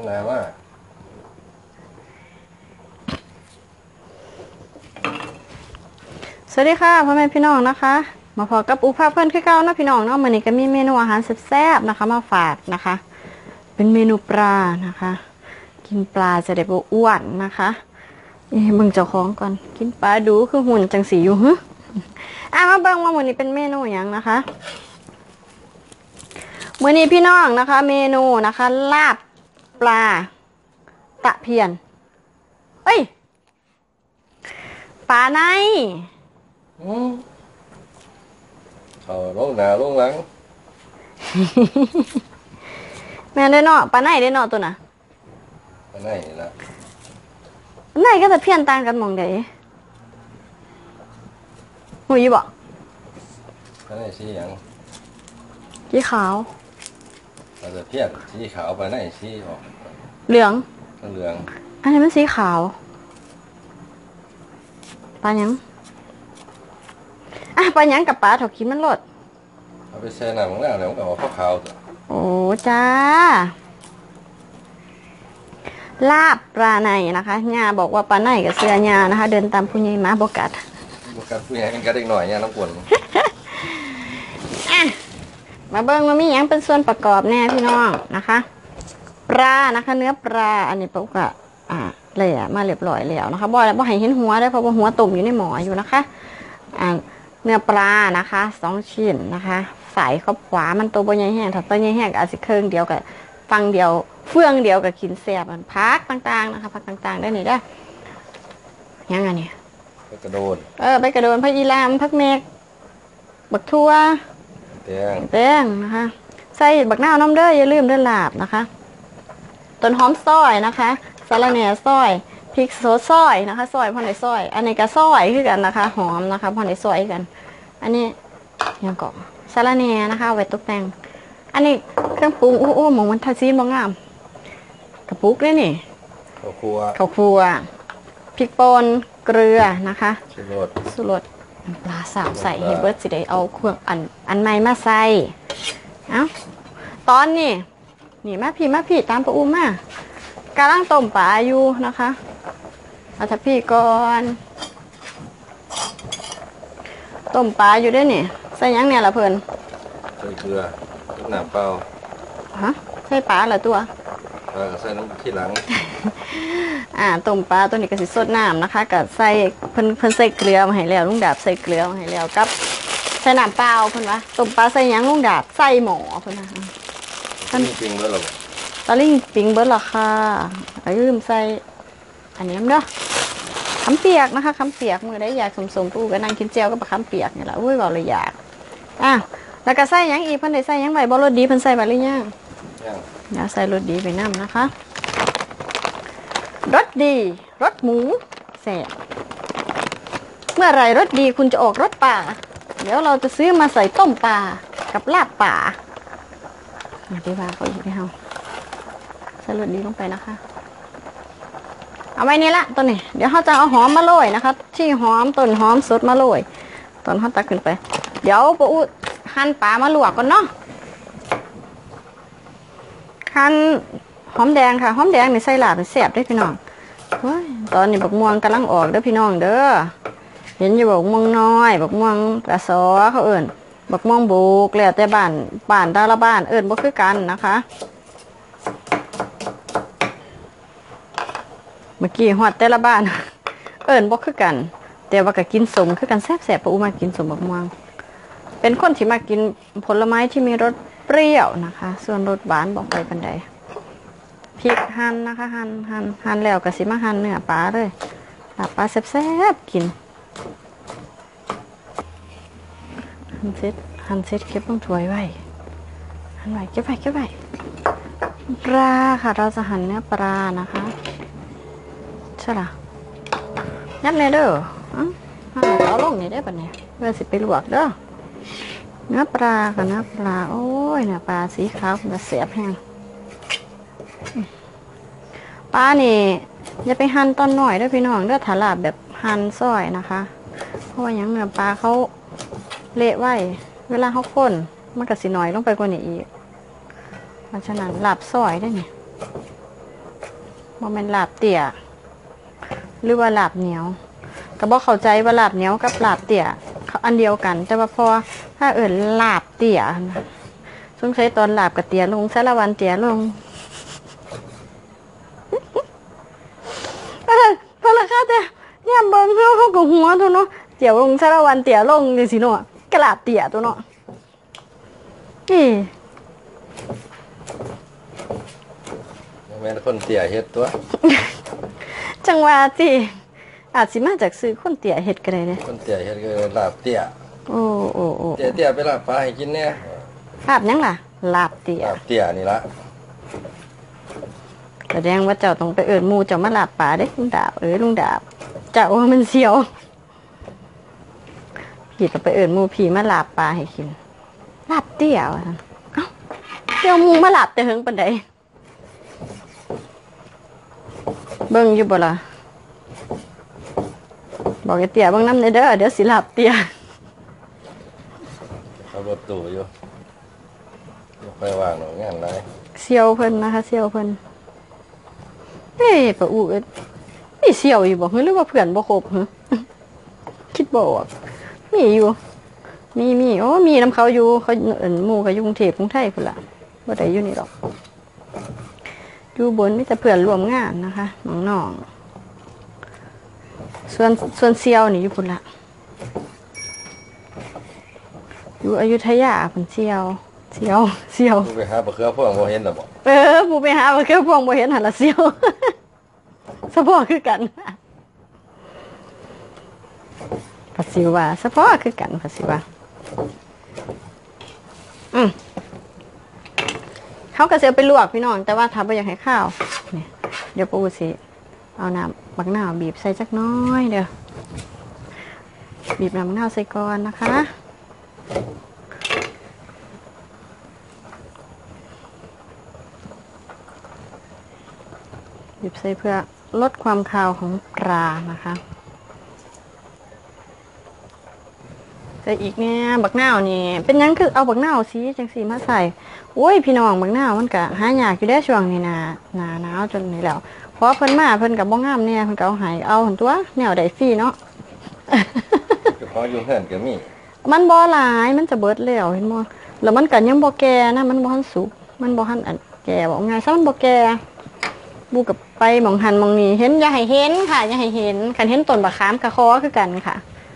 นาว่าสวัสดีค่ะพ่อแม่พี่น้องนะคะมาพอกับอุภาเพื่อนคือเก่านะพี่น้องเนาะมื้อนี้ก็มีเมนูอาหารแซ่บๆนะคะมาฝากนะคะเป็นเมนูปลานะคะกินปลาจะได้บ่อ้วนนะคะเบิ่งเจ้าของก่อนกินปลาดูคือหุ่นจังสีอยู่ฮึมาเบิ่งว่ามื้อนี้เป็นเมนูหยังนะคะมื้อนี้พี่น้องนะคะเมนูนะคะลาบปลาตะเพียนปลาในลงหนาลงหลังแม่ได้เนาะปลาในได้เนาะตัวน่ะปลาไหนละปลาในก็จะเพี้ยนต่างกันหม่องใดหูยบ่ปลาไหนสีหยังสีขาวเราจะเพี้ยนสีขาวปลาไหนสีออกเหลืองเหลืองอันนี้มันสีขาวปลาหยังปลาหยังกับปลาเถากินมันรสเอาไปแช่น้ำของเราเดี๋ยวมันก็ออกขาวๆโอ้จ้าลาบปลาในนะคะย่าบอกว่าปลาในกับเสือย่านะคะเดินตามผู้ใหญ่มาบกัดผู้ใหญ่กันกัดเด็กหน่อยเนี่ยน้ำปนมาเบิ้งมามีหยังเป็นส่วนประกอบแน่พี่น้องนะคะปลานะคะเนื้อปลาอันนี้ปกติเลยมาเรียบร้อยแล้วนะคะบ่ให้เห็นหัวได้เพราะว่าหัวตุ่มอยู่ในหม้ออยู่นะคะเนื้อปลานะคะ2 ชิ้นนะคะใส่ข้าวขวามันตัวบนใหญ่แห้งถ้าตัวใหญ่แห้งอาจจะเครื่องเดียวกับฟังเดียวเฟื่องเดียวกับกินแซ่บมันพักต่างๆนะคะพักต่างๆได้นี่ได้ยังไงเนี่ยไปกระโดดไปกระโดดพักอีลามพักเมกบักทั่วแตงนะคะใส่บักหน้าน้ำเด้ออย่าลืมเด้อลาบนะคะต้นหอมซอยนะคะสะระแหน่ซอยพริกสดซอยนะคะซอยพอในซอยอันนี้ก็ซอยคือกันนะคะหอมนะคะพอในซอยกันอันนี้ยังเกาะสะระแหน่นะคะไว้ตกแต่งอันนี้เครื่องปรุงโอ้หมองมันทาซีนบ้างงามกระปุกเลยนี่ข้าวคั่วพริกป่นเกลือนะคะสุรสปลาสาวใส่เฮเบิร์ตสิได้เอาเครื่องอันใหม่มาใส่ตอนนี้นี่มาพี่ตามปะอุ้มมากำลังต้มปลาอยู่นะคะเอาทัพพี่ก่อนต้มปลาอยู่ด้วยนี่ใส่ยังเนี่ยละเพิ่นใส่เกลือน้ำเปล่าใส่ปลาเหรอตัวใส่น้ำที่หลังต้มปลาตัวนี้ก็สิสดน้ำนะคะกับใส่เพิ่นใส่เกลือมาให้แล้วลุงดาบใส่เกลือมาให้แล้วกับใส่น้ำเปล่าเพิ่นวะต้มปลาใส่ยังลุงดาบใส่หม้อเพิ่นนะคะตะลิ่งปิงเบิร์ดหรอตะลิ่งปิงเบิร์ดหรอค่ะลืมใส่อันนี้เนาะขำเปียกนะคะขำเปียกมือได้อยากสมปูก็นั่งกินเจียวก็ขำเปียกนี่แหละอุ้ยบอกเลยอยากแล้วก็ใส่ยังอีเพิ่นได้ใส่ยังใบบอรสดีเพิ่นใส่ใบหรือยังอย่าใส่รสดีไปน้ำนะคะรสดีรสหมูแซ่บเมื่อไรรสดีคุณจะออกรสป่าเดี๋ยวเราจะซื้อมาใส่ต้มปลากับลาบป่าดีว่าเขาอีกแล้วใส่รสดีลงไปนะคะเอาไว้นี่ละตัวนี้เดี๋ยวเขาจะเอาหอมมาโรยนะคะที่หอมต้นหอมสดมาโรยต้นเขาตักขึ้นไปเดี๋ยวปะอุหั่นปลามาลวกก่อนเนาะหั่นหอมแดงค่ะหอมแดงนี่ใส่หลาบแซ่บได้พี่น้องตอนนี้บักม่วงกำลังออกเด้อพี่น้องเด้อเห็นอยู่บักม่วงน้อยบักม่วงกระสอเขาเอิ่นบักม่วงบุกแล้วแต่บ้านแต่ละบ้านเอิ่นบ่คือกันนะคะเมื่อกี้ฮอดแต่ละบ้านเอิ่นบ่คือกันแต่ว่าก็กินสมคือกันแซ่บๆปะอูมากินสมบักม่วงเป็นคนที่มากินผลไม้ที่มีรสเปรี้ยวนะคะส่วนรสหวานบอกไปปานใดพริกหั่นนะคะหั่นแล้วก็สิมาหั่นเนื้อปลาเลยปลาแซ่บๆกินหั่นเสร็จเก็บลงถ้วยไว้หั่นไว้เก็บไว้ปลาค่ะเราจะหั่นเนื้อปลานะคะใช่ล่ะยับเนเด้อเอาลงนี่ได้ปะเนี่ยเพื่อสิไปลวกเด้อเนื้อปลาค่ะเนื้อปลาโอ้ยเนื้อปลาสีขาวมันแสบแห้งปลานี่อย่าไปหั่นตอนหน่อยด้วยพี่น้องเด้อถาลาบแบบหั่นซอยนะคะเพราะว่าอย่างเนื้อปลาเขาเละไว้เวลาเขาข้นมันก็สิหน่อยลงไปกว่านี้อีกเพราะฉะนั้นลาบซอยได้เนี่ยบ่แม่นลาบเตี่ยหรือว่าลาบเหนียวก็บ่เข้าใจว่าลาบเหนียวกับลาบเตี่ยเขาอันเดียวกันแต่ว่าพอถ้าลาบเตี่ยสงสัยตอนลาบกับเตี่ยลงสารวันเตี่ยลงพอละค่ะแต่ย่ำเบิ่งเฮาก็หัวตัวเนาะเตี่ยลงสารวันเตี่ยลงจังซี่เนาะกะลาบเตี่ยตัวเนาะนี่แม่นคนเตี้ยเฮ็ดตัวจังว่าสิอาจสิมาจากซื้อคนเตี่ยเฮ็ดก็ได้เด้คนเตี้ยเฮ็ดก็ลาบเตี้ยโอ้เตี้ยไปลาบปลาให้กินแน่ลาบหยังล่ะลาบเตี่ยลาบเตี้ยนี่ละแสดงว่าเจ้าต้องไปเอิ้นหมู่เจ้ามาลาบปลาเด้ลุงดาบลุงดาบเจ้าว่ามันเสียวพี่ต้องไปเอิ้นหมู่พี่มาลาบปลาให้กินลาบเตี้ยว่าซั่นเอ้าเดี๋ยวหมู่มาลาบแต่เฮิงปานใดเบิ่งอยู่บ่ล่ะบอกไอ้เตี้ยเบิ่งนำเด้อเดี๋ยวสิลาบเตี้ยขับรถตู้อยู่ไปว่างหน่อยงานไรเสียวเพิ่นนะคะเสียวเพิ่นปะอูเอ้ยมีเสียวอยู่บ่หรือว่าเพื่อนบ่ครบหึคิดบ่ออกมีอยู่มีโอ้มีนำเขาอยู่เขาหมู่ก็อยู่กรุงเทพกรุงไทยพุ่นล่ะบ่ได้อยู่นี่หรอกอยู่บนมีแต่เพื่อนร่วมงานนะคะน้องๆส่วนเสียวนี่อยู่พุ่นล่ะอยู่อยุธยาเพิ่นเสียวผู้ไปหาบะเขือพวงบ่เห็นดอกบ่ผู้ไปหาบะเขือพวงบ่เห็นหั่นล่ะเสียวสะพอคือกันภาษีว่าสะพอคือกันภาษีว่าเขาก็เสียไปลวกพี่น้องแต่ว่าถ้าบ่อยากให้ข้าวนี่เดี๋ยวปูสิเอาน้ำบักนาวบีบใส่จักน้อยเด้อบีบน้ำบักนาวใส่ก่อนนะคะบีบใส่เพื่อลดความคาวของปลานะคะแต่อีกเนี่ยบักนาวนี่เป็นยังคือเอาบักนาวสีจังสีมาใส่โอ้ยพี่น้องบักนาวมันก็หายากอยู่ได้ช่วงนี้นะหนาวจนนี่แล้วเพราะเพิ่นมาเพิ่นกับบ้องงามเนี่ยเพิ่นก็เอาหายเอาหันตัวแนวใดฟรีเนาะเฉพาะอยู่เฮือนก็มีมันบ่หลายมันจะเบิดแล้วเห็นบ่แล้วมันก็ยังบ่แก่นะมันบ่ทันสุกมันบ่ทันแก่บอกไงซะมันบ่แก่บูกับไปหมองหันหมองนี้เห็นอย่าให้เห็นค่ะอย่าให้เห็นคันเห็นต้นบักขามกะคอคือกันค่ะ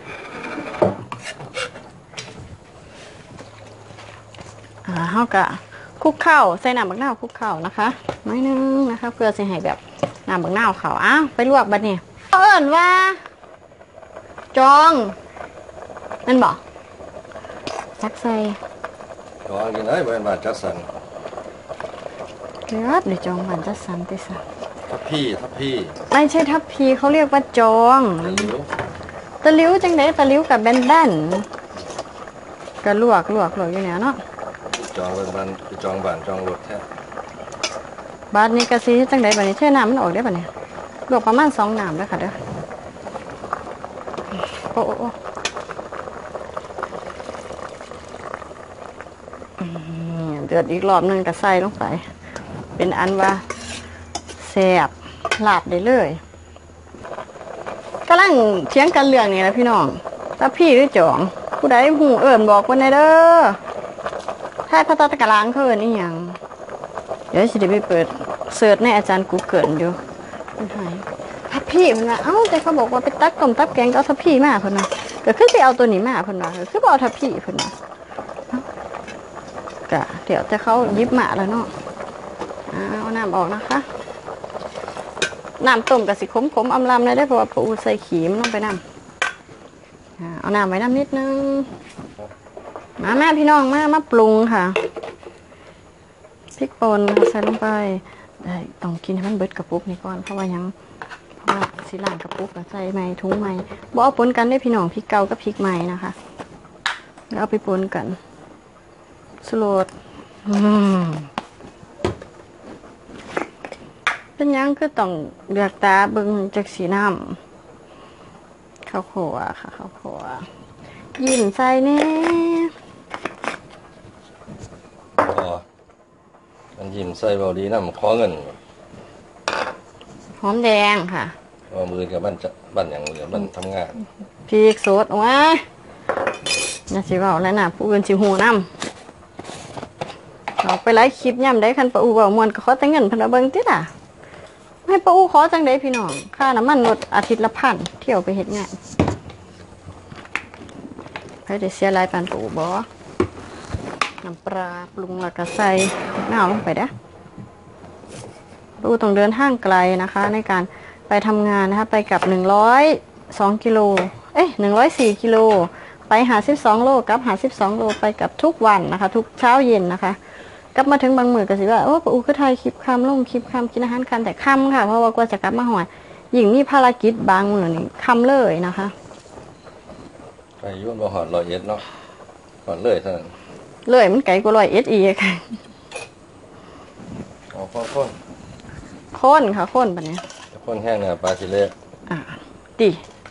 เฮากะคลุกข้าวใส่น้ำบักนาวคลุกข้าวนะคะน้อยนึงนะคะเพื่อสิให้แบบน้ำบักนาวเขาอ้าวไปลวกบัดนี้เอิ้นว่าจองนั่นบ่จักใส่จองกินได้บ่แม่นว่าจัดสรรเดี๋ยวจองบ้านจัดสรรติซะทับพี่ไม่ใช่ทับพีเขาเรียกว่าจองตะลิ้วจังได๋ตะลิ้วกับแบนๆก็ลวกอยู่เนี่ยเนาะจองบ้านจองบ้านจองรถแท้บาดนี้ก็สิจังได๋บัดนี้เทน้ำมันออกได้บัดนี้ลวกประมาณ2น้ำเด้อค่ะเด้อโอ้เดือดอีกรอบนึงก็ใส่ลงไปเป็นอันว่าแซ่บลาบได้เลยกำลังเถียงกันเรื่องนี้นะพี่น้องถ้าพี่หรือจองผู้ใดหูเอิญบอกคนในเด้อถ้าพระตะกะลางเขาเอิญนี่ยังเดี๋ยวสิได้ไปเปิดเสิร์ชในอาจารย์กูเกิลอยู่คนไทยถ้าพี่มันว่าเอ้าแต่เขาบอกว่าไปตักต้มตับแกงเอาถ้าพี่มาเพิ่นนะก็คือไปเอาตัวนี้มาเพิ่นว่าคือบ่เอาถ้าพี่เพิ่นนะกะเดี๋ยวแต่เขายิบมาแล้วเนาะเอาน้ำออกนะคะน้ำต้มกับสิขมอำลำเลยได้เพราะว่าปูใส่ขีมลงไปน้ำเอาน้ำไว้น้ำนิดนึงมาแม่พี่น้องมาปรุงค่ะพริกป่นใส่ลงไปได้ต้องกินให้มันเบิดกระปุกนี่ก่อนเพราะว่าสิล้างกระปุกใส่ใหม่ถุงใหม่บ่เอาปนกันได้พี่น้องพริกเก่ากับพริกใหม่นะคะแล้วเอาไปปนกันสโลดเป็นยังคือต้องเลือกตาเบิ่งจากสีน้ำข้าวโพดค่ะข้าวโพดยิ้มใส่แน่มันยิ้มใส่เบาดีนะมันขอเงินหอมแดงค่ะมือกับบ้านอย่างเหลือมันทำงานพริกสดว้าอย่าสิเว้าแล้วนะผู้อื่นสิหูนำเอาไปไลฟ์คลิปย่ำได้คันป้าอูเว้ามวนก็ขอแต่เงินเพิ่นเอาเบิ่งติล่ะให้ป้าอูขอจังได๋พี่น้องค่าน้ำมันรถอาทิตย์ละ1,000เที่ยวไปเฮ็ดงานไผได้เสียหลายปานป้าอูบ่น้ำปลาปรุงแล้วก็ใส่น้ำลงไปเด้อป้าอูต้องเดินทางไกลนะคะในการไปทำงานนะคะไปกับ102 กิโล104 กิโลไป52 โลกับ52 โลไปกับทุกวันนะคะทุกเช้าเย็นนะคะกลับมาถึงบางมื้อก็สิว่าโอ้ป้าอูคือถ่ายคลิปค่ำลงคลิปค่ำกินอาหารค่ำแต่ค่ำค่ะเพราะว่ากว่าจะกลับมาหอดยิ่งมีภารกิจบางมื้อนี่ค่ำเลยนะคะไปยุ่งบ่หอด101เนาะหอดเลยเท่านั้นเลยมันไกลกว่า101อีกค่ะเอาข้นค่ะข้นปะเนี่ยข้นแห้งเนี่ยปลาสิเละดี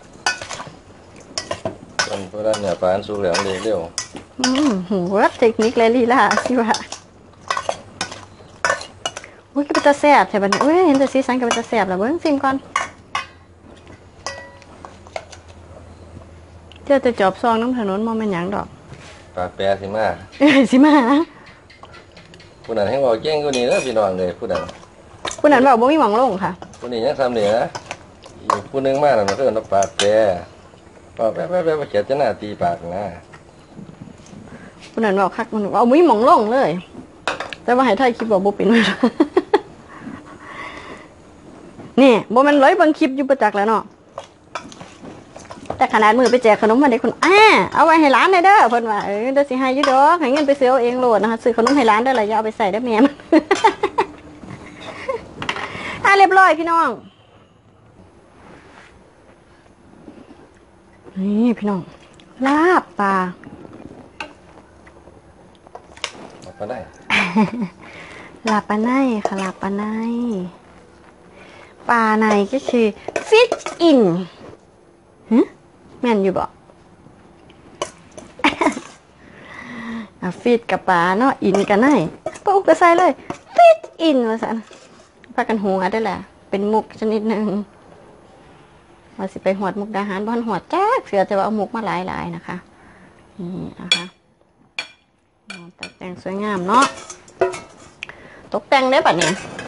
คนเพราะนั้นเนี่ยปลาสุกเหลืองเร็วหูว่าเทคนิคและลีลาสิวะอุ้ยก็เป็นตาแซ่บใช่ปะเนี่ยอุ้ยเห็นแต่สีสันก็เป็นตาแซ่บแล้วเบิ้งซิมก่อนเจ้าจะจอบซองน้ำถนนมองเป็นหยังดอกปลาแปรสิมาสิมาผู้นั้นให้บอกเก่งกว่านี้แล้วพี่น้องเลยผู้นั้นบอกบ่มีหวังลงค่ะผู้นี้ยังทำเนี่ยนะอีกผู้นึงมากนะมันก็เป็นปลาแปรปลาแปรเขียนจะหน้าตีปากนะผู้นั้นบอกคักมันเอามีหวังลงเลยแต่ว่าให้ไทยคลิปบอกบ่เป็นเลยนี่บ่มันร้อยบางคลิปอยู่ประจักษ์แล้วเนาะแต่ขนาดมือไปแจกขนมมาได้คนเอาไว้ให้ร้านได้เด้อเพิ่นว่าเดี๋ยวสิให้อยู่ดอกให้เงินไปซื้อเอาเองโหลดนะคะซื้อขนมให้ร้านได้เลยอย่าเอาไปใส่ได้แม่มันเรียบร้อยพี่น้องนี่พี่น้องลาบปลาได้ลาบปลาในค่ะลาบปลาในปลาในก็คือฟิชอินแม่นอยู่บ่ฟิตกับปลาเนาะอินกันได้ปะอุกก็ใส่เลยฟิตอินว่าสันพากันหัวได้แหละเป็นมุกชนิดหนึ่งว่าสิไปหวดมุกดาหารบ้านหวดแจ๊กเสือจะว่าเอามุกมาหลายๆนะคะนี่นะคะตกแต่งสวยงามเนาะตกแต่งได้ปะเนี่ย